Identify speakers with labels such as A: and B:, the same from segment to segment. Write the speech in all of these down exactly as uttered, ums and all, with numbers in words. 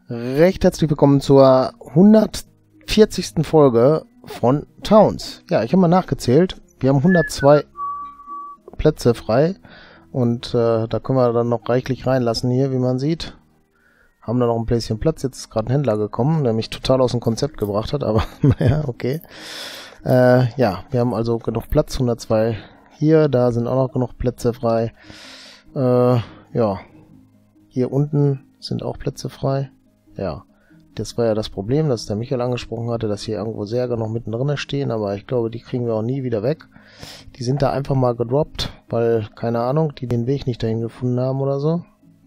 A: Recht herzlich willkommen zur hundertvierzigsten Folge von Towns. Ja, ich habe mal nachgezählt. Wir haben hundertzwei Plätze frei und äh, da können wir dann noch reichlich reinlassen hier, wie man sieht. Haben da noch ein Plätzchen Platz. Jetzt ist gerade ein Händler gekommen, der mich total aus dem Konzept gebracht hat, aber naja, okay. Äh, ja, wir haben also genug Platz, hundertzwei hier, da sind auch noch genug Plätze frei. Äh, ja, hier unten sind auch Plätze frei. Ja, das war ja das Problem, das der Michael angesprochen hatte, dass hier irgendwo Särge noch mittendrin stehen, aber ich glaube, die kriegen wir auch nie wieder weg. Die sind da einfach mal gedroppt, weil, keine Ahnung, die den Weg nicht dahin gefunden haben oder so.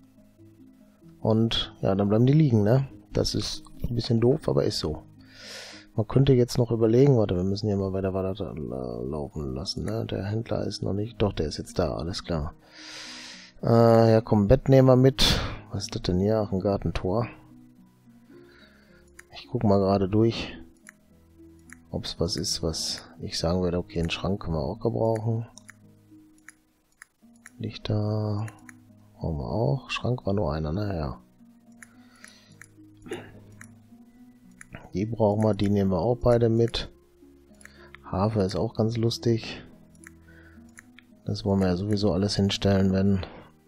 A: Und ja, dann bleiben die liegen, ne? Das ist ein bisschen doof, aber ist so. Man könnte jetzt noch überlegen, warte, wir müssen hier mal weiter weiter laufen lassen, ne? Der Händler ist noch nicht, doch, der ist jetzt da, alles klar. Äh, ja komm, Bett nehmen wir mit. Was ist das denn hier? Ach, ein Gartentor. Ich gucke mal gerade durch, ob es was ist, was ich sagen würde, okay, einen Schrank können wir auch gebrauchen. Lichter brauchen wir auch. Schrank war nur einer, naja. Die brauchen wir, die nehmen wir auch beide mit. Hafer ist auch ganz lustig. Das wollen wir ja sowieso alles hinstellen, wenn...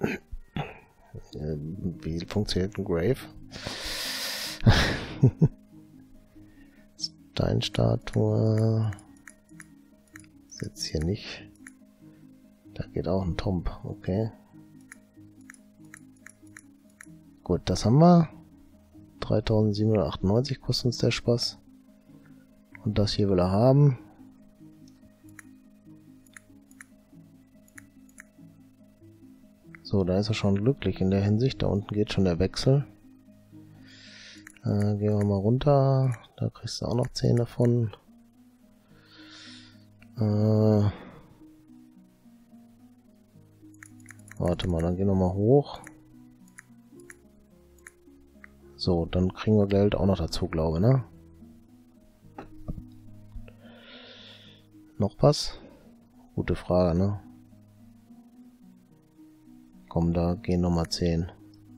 A: Wie funktioniert ein Grave? Steinstatue. Ist jetzt hier nicht. Da geht auch ein Tomb, okay. Gut, das haben wir. dreitausendsiebenhundertachtundneunzig kostet uns der Spaß. Und das hier will er haben. So, da ist er schon glücklich in der Hinsicht. Da unten geht schon der Wechsel. Äh, gehen wir mal runter. Da kriegst du auch noch zehn davon. Äh, warte mal, dann gehen wir mal hoch. So, dann kriegen wir Geld auch noch dazu, glaube ich, ne? Noch was? Gute Frage, ne? Komm, da gehen nochmal zehn.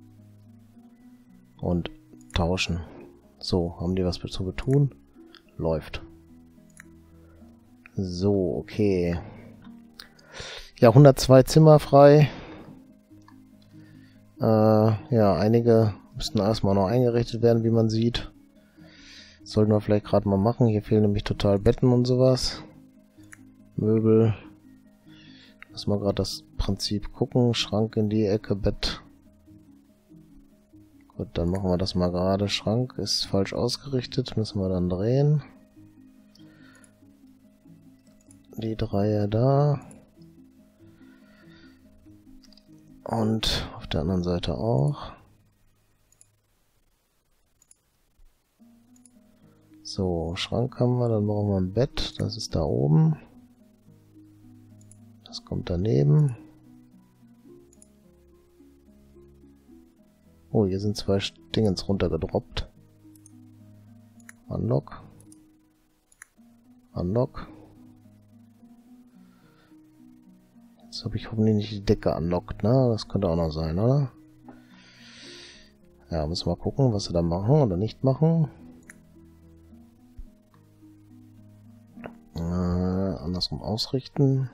A: Und tauschen. So, haben die was zu tun? Läuft. So, okay. Ja, hundertzwei Zimmer frei. Äh, ja, einige müssten erstmal noch eingerichtet werden, wie man sieht. Sollten wir vielleicht gerade mal machen. Hier fehlen nämlich total Betten und sowas. Möbel. Lass mal gerade das Prinzip gucken. Schrank in die Ecke, Bett. Gut, dann machen wir das mal gerade. Schrank ist falsch ausgerichtet. Müssen wir dann drehen. Die Dreier da. Und auf der anderen Seite auch. So, Schrank haben wir. Dann brauchen wir ein Bett. Das ist da oben. Das kommt daneben. Oh, hier sind zwei Dingens runtergedroppt. Unlock. Unlock. Jetzt habe ich hoffentlich nicht die Decke unlockt, ne? Das könnte auch noch sein, oder? Ja, müssen wir mal gucken, was sie da machen oder nicht machen. Äh, andersrum ausrichten.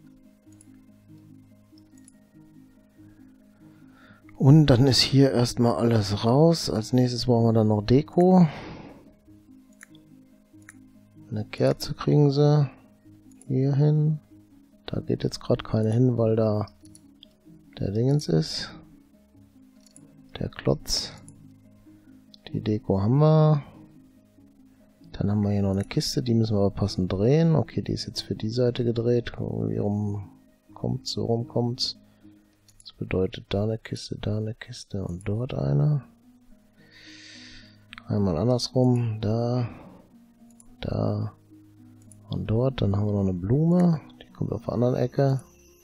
A: Und dann ist hier erstmal alles raus. Als nächstes brauchen wir dann noch Deko. Eine Kerze kriegen sie hier hin. Da geht jetzt gerade keine hin, weil da der Dingens ist. Der Klotz. Die Deko haben wir. Dann haben wir hier noch eine Kiste, die müssen wir aber passend drehen. Okay, die ist jetzt für die Seite gedreht. Wie rum kommt's, so rum kommt's. Das bedeutet da eine Kiste, da eine Kiste und dort eine. Einmal andersrum, da, da und dort. Dann haben wir noch eine Blume, die kommt auf der anderen Ecke.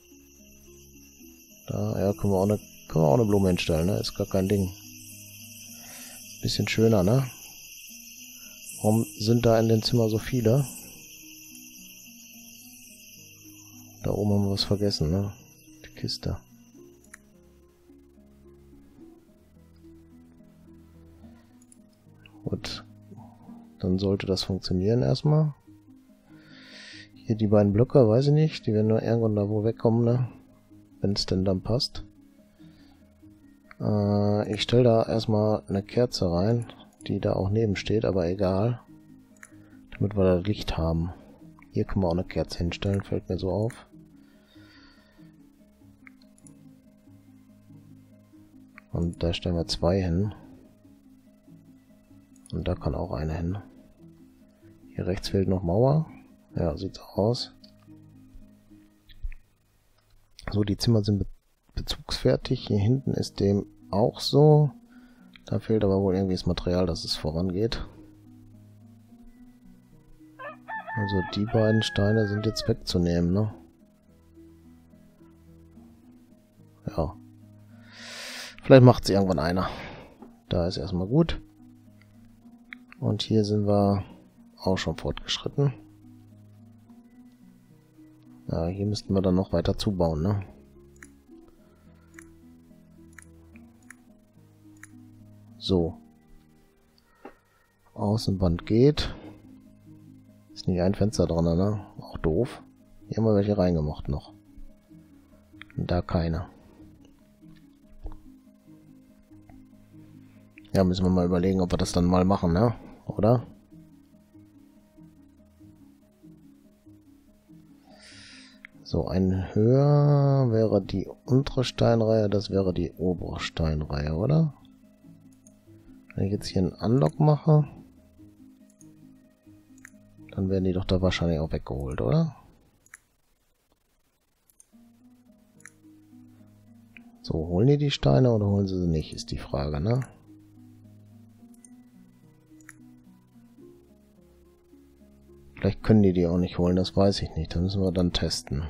A: Da, ja, können wir auch eine, können wir auch eine Blume hinstellen, ne? Ist gar kein Ding. Bisschen schöner, ne? Warum sind da in den Zimmern so viele? Da oben haben wir was vergessen, ne? Die Kiste. Dann sollte das funktionieren erstmal. Hier die beiden Blöcke, weiß ich nicht. Die werden nur irgendwann da wo wegkommen, ne? Wenn es denn dann passt. Äh, ich stelle da erstmal eine Kerze rein, die da auch neben steht, aber egal. Damit wir da Licht haben. Hier können wir auch eine Kerze hinstellen, fällt mir so auf. Und da stellen wir zwei hin. Und da kann auch eine hin. Hier rechts fehlt noch Mauer. Ja, sieht so aus. So, die Zimmer sind be bezugsfertig. Hier hinten ist dem auch so. Da fehlt aber wohl irgendwie das Material, dass es vorangeht. Also die beiden Steine sind jetzt wegzunehmen, ne? Ja. Vielleicht macht es irgendwann einer. Da ist erstmal gut. Und hier sind wir auch schon fortgeschritten. Ja, hier müssten wir dann noch weiter zubauen, ne? So. Außenwand geht. Ist nicht ein Fenster dran, ne? Auch doof. Hier haben wir welche reingemacht noch. Und da keine. Ja, müssen wir mal überlegen, ob wir das dann mal machen, ne? Oder? So, ein höher wäre die untere Steinreihe, das wäre die obere Steinreihe, oder? Wenn ich jetzt hier einen Unlock mache, dann werden die doch da wahrscheinlich auch weggeholt, oder? So, holen die die Steine oder holen sie sie nicht, ist die Frage, ne? Vielleicht können die die auch nicht holen, das weiß ich nicht. Das müssen wir dann testen.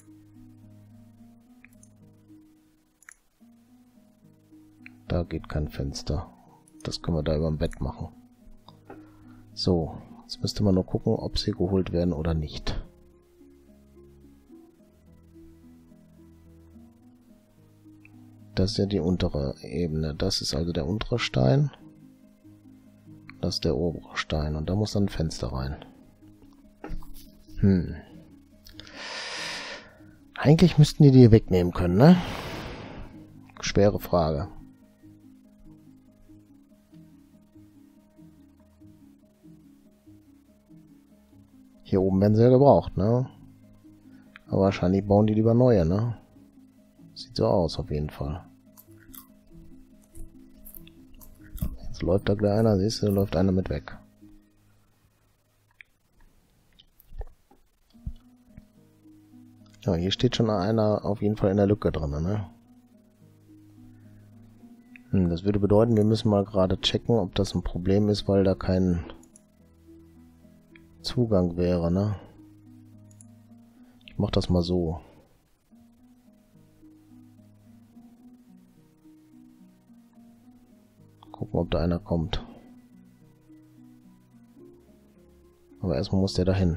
A: Da geht kein Fenster. Das können wir da über dem Bett machen. So, jetzt müsste man nur gucken, ob sie geholt werden oder nicht. Das ist ja die untere Ebene. Das ist also der untere Stein. Das ist der obere Stein. Und da muss dann ein Fenster rein. Hm. Eigentlich müssten die die wegnehmen können, ne? Schwere Frage. Hier oben werden sie ja gebraucht, ne? Aber wahrscheinlich bauen die lieber neue, ne? Sieht so aus, auf jeden Fall. Jetzt läuft da gleich einer, siehst du, da läuft einer mit weg. Ja, hier steht schon einer auf jeden Fall in der Lücke drin, ne? Hm, das würde bedeuten, wir müssen mal gerade checken, ob das ein Problem ist, weil da kein Zugang wäre, ne? Ich mach das mal so. Gucken, ob da einer kommt. Aber erstmal muss der dahin.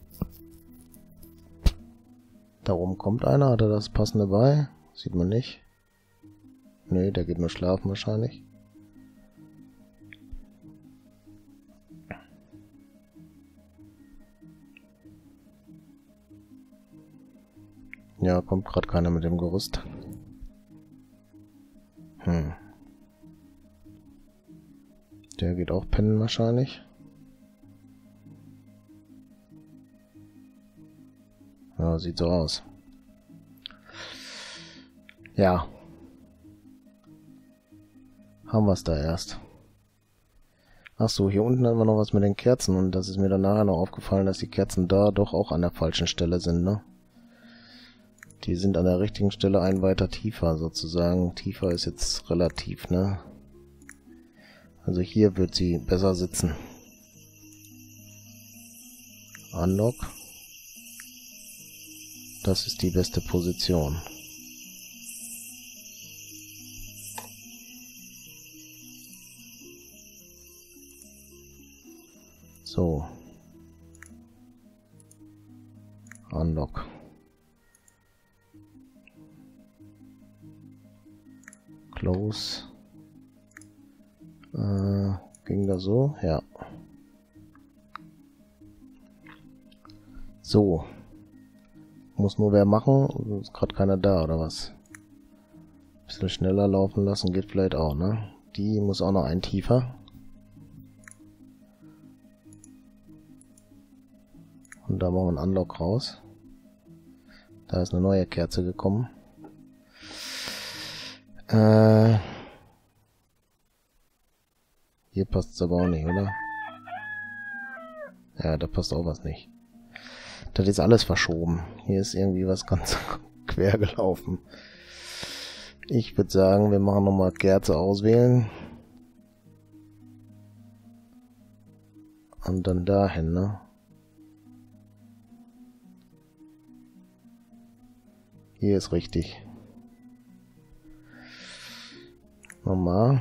A: Da oben kommt einer, hat er das passende bei? Sieht man nicht. Nö, der geht nur schlafen wahrscheinlich. Ja, kommt gerade keiner mit dem Gerüst. Hm. Der geht auch pennen wahrscheinlich. Ja, sieht so aus. Ja. Haben wir es da erst. Ach so, hier unten haben wir noch was mit den Kerzen und das ist mir dann nachher noch aufgefallen, dass die Kerzen da doch auch an der falschen Stelle sind, ne? Die sind an der richtigen Stelle ein weiter tiefer sozusagen. Tiefer ist jetzt relativ, ne? Also hier wird sie besser sitzen. Unlock. Das ist die beste Position. So. Unlock. Close. Äh, ging das so? Ja. So. Muss nur wer machen. Ist gerade keiner da, oder was? Bisschen schneller laufen lassen geht vielleicht auch, ne? Die muss auch noch ein tiefer. Und da machen wir einen Unlock raus. Da ist eine neue Kerze gekommen. Äh... Hier passt es aber auch nicht, oder? Ja, da passt auch was nicht. Das ist alles verschoben. Hier ist irgendwie was ganz quer gelaufen. Ich würde sagen, wir machen nochmal Kerze auswählen. Und dann dahin, ne? Hier ist richtig. Nochmal.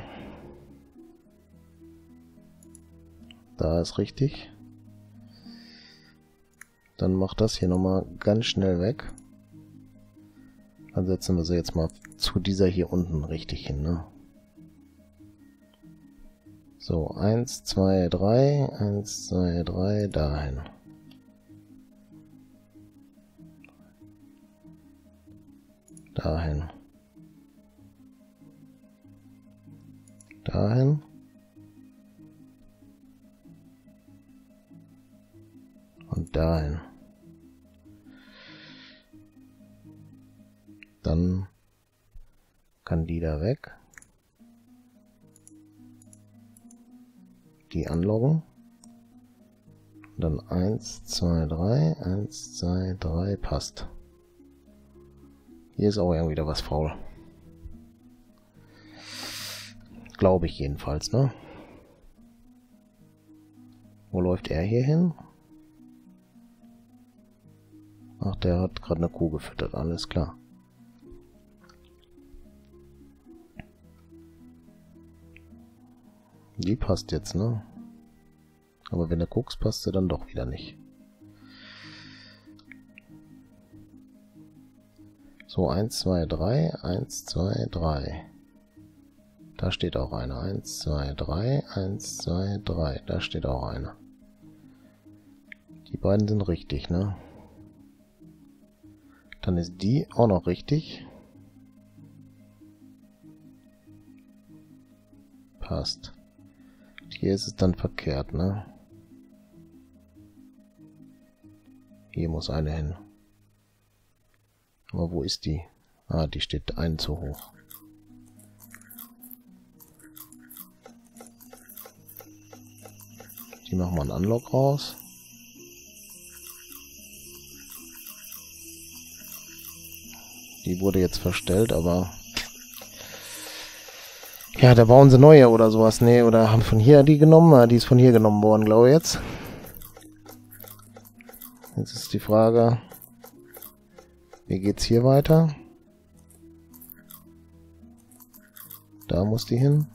A: Da ist richtig. Dann macht das hier nochmal ganz schnell weg. Dann setzen wir sie jetzt mal zu dieser hier unten richtig hin, ne? So, eins, zwei, drei, eins, zwei, drei, dahin. Dahin. Dahin. Und dahin. Dann kann die da weg. Die anloggen. Dann eins, zwei, drei, eins, zwei, drei, passt. Hier ist auch irgendwie wieder was faul. Glaube ich jedenfalls, ne? Wo läuft er hier hin? Ach, der hat gerade eine Kuh gefüttert, alles klar. Die passt jetzt, ne? Aber wenn du guckst, passt sie dann doch wieder nicht. So, eins, zwei, drei, eins, zwei, drei. Da steht auch eine. eins, zwei, drei, eins, zwei, drei. Da steht auch eine. Die beiden sind richtig, ne? Dann ist die auch noch richtig. Passt. Hier ist es dann verkehrt, ne? Hier muss eine hin. Aber wo ist die? Ah, die steht einen zu hoch. Die machen wir einen Unlock raus. Die wurde jetzt verstellt, aber... Ja, da bauen sie neue oder sowas. Nee, oder haben von hier die genommen? Ja, die ist von hier genommen worden, glaube ich jetzt. Jetzt ist die Frage... Wie geht's hier weiter? Da muss die hin.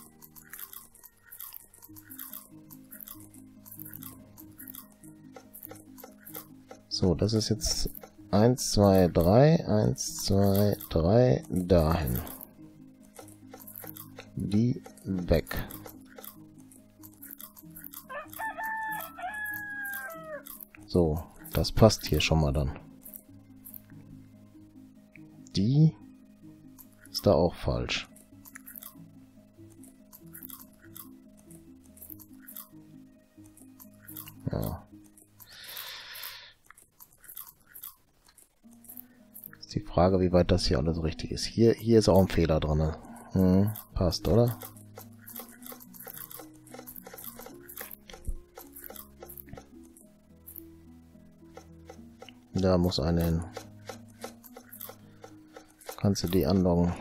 A: So, das ist jetzt eins, zwei, drei, eins, zwei, drei, dahin. Die weg. So, das passt hier schon mal dann. Die ist da auch falsch. Ja. Ist die Frage, wie weit das hier alles richtig ist. Hier, hier ist auch ein Fehler drin. Hm, passt, oder? Da muss eine hin. Kannst du die anloggen?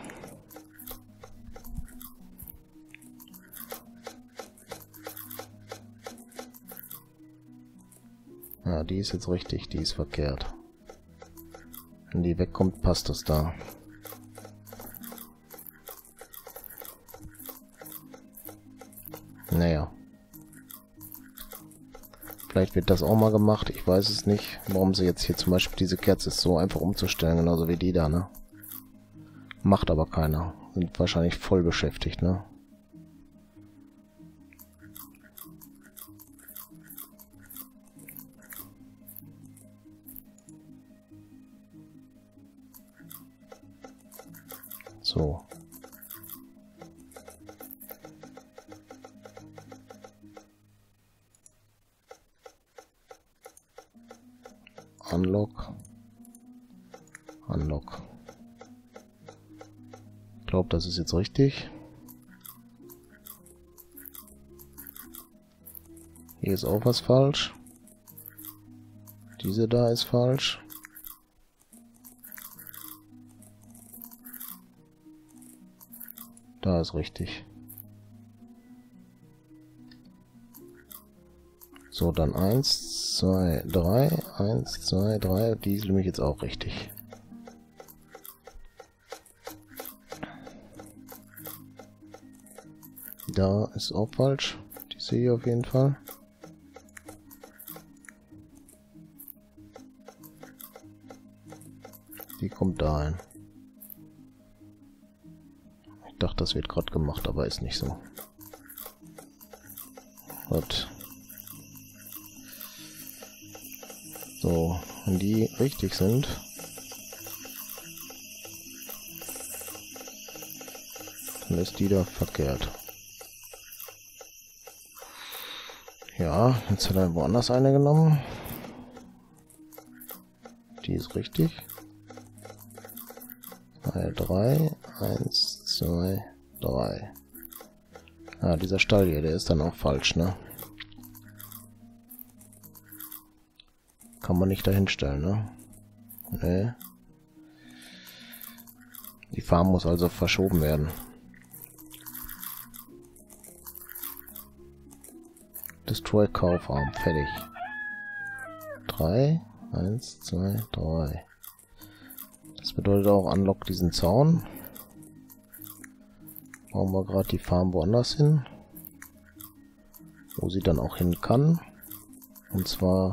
A: Ja, die ist jetzt richtig, die ist verkehrt. Wenn die wegkommt, passt das da. Naja. Vielleicht wird das auch mal gemacht, ich weiß es nicht. Warum sie jetzt hier zum Beispiel diese Kerze ist so einfach umzustellen, genauso wie die da, ne? Macht aber keiner. Sind wahrscheinlich voll beschäftigt, ne? So. Unlock. Unlock. Ich glaube, das ist jetzt richtig. Hier ist auch was falsch. Diese da ist falsch. Da ist richtig. So, dann eins, zwei, drei. eins, zwei, drei. Die ist nämlich jetzt auch richtig. Da ist auch falsch. Die sehe ich auf jeden Fall. Die kommt da ein. Ich dachte, das wird gerade gemacht, aber ist nicht so. Gut. So, wenn die richtig sind, dann ist die da verkehrt. Ja, jetzt hat er woanders eine genommen. Die ist richtig. drei, eins, zwei, drei. Ah, dieser Stall hier, der ist dann auch falsch, ne? Kann man nicht dahinstellen, ne? Nee. Die Farm muss also verschoben werden. Destroy Cow Farm, fertig. drei, eins, zwei, drei. Das bedeutet auch, unlock diesen Zaun. Bauen wir gerade die Farm woanders hin. Wo sie dann auch hin kann. Und zwar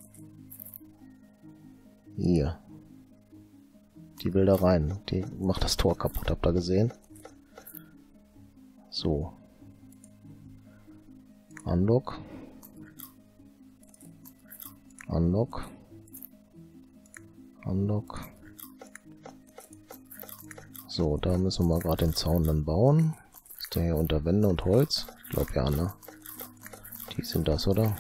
A: hier. Die will da rein. Die macht das Tor kaputt, habt ihr gesehen? So. Unlock. Unlock. Unlock. So, da müssen wir gerade den Zaun dann bauen. Ist der hier unter Wände und Holz? Ich glaube ja, ne? Die sind das, oder?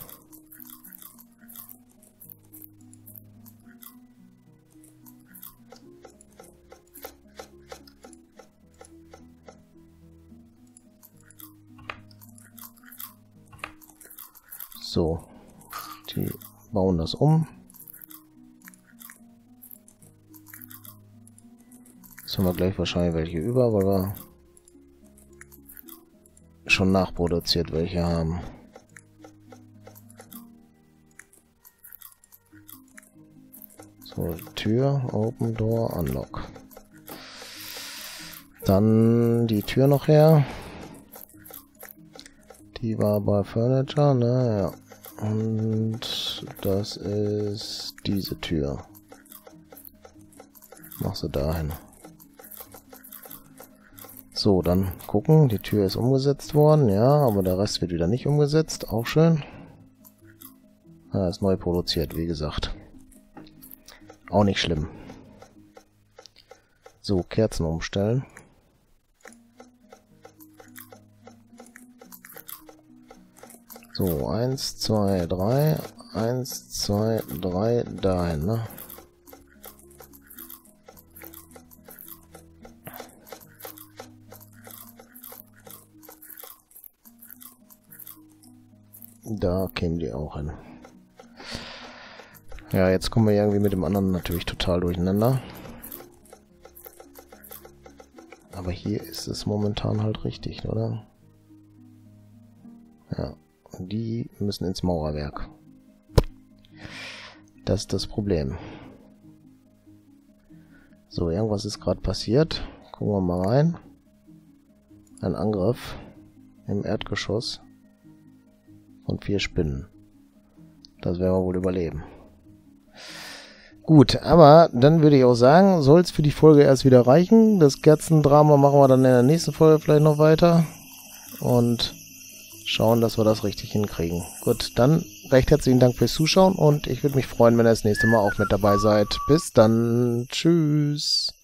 A: So, die bauen das um. Jetzt haben wir gleich wahrscheinlich welche über, weil wir schon nachproduziert welche haben. So, Tür, Open Door, Unlock. Dann die Tür noch her. Die war bei Furniture, ne? Ja. Und das ist diese Tür. Mach sie dahin. So, dann gucken. Die Tür ist umgesetzt worden, ja, aber der Rest wird wieder nicht umgesetzt. Auch schön. Ja, ist neu produziert, wie gesagt. Auch nicht schlimm. So, Kerzen umstellen. So, eins, zwei, drei. Eins, zwei, drei, dahin, ne? Da kämen die auch hin. Ja, jetzt kommen wir irgendwie mit dem anderen natürlich total durcheinander. Aber hier ist es momentan halt richtig, oder? Ja, die müssen ins Mauerwerk. Das ist das Problem. So, irgendwas ist gerade passiert. Gucken wir mal rein. Ein Angriff im Erdgeschoss von vier Spinnen. Das werden wir wohl überleben. Gut, aber dann würde ich auch sagen, soll es für die Folge erst wieder reichen. Das Kerzendrama machen wir dann in der nächsten Folge vielleicht noch weiter. Und schauen, dass wir das richtig hinkriegen. Gut, dann recht herzlichen Dank fürs Zuschauen und ich würde mich freuen, wenn ihr das nächste Mal auch mit dabei seid. Bis dann. Tschüss.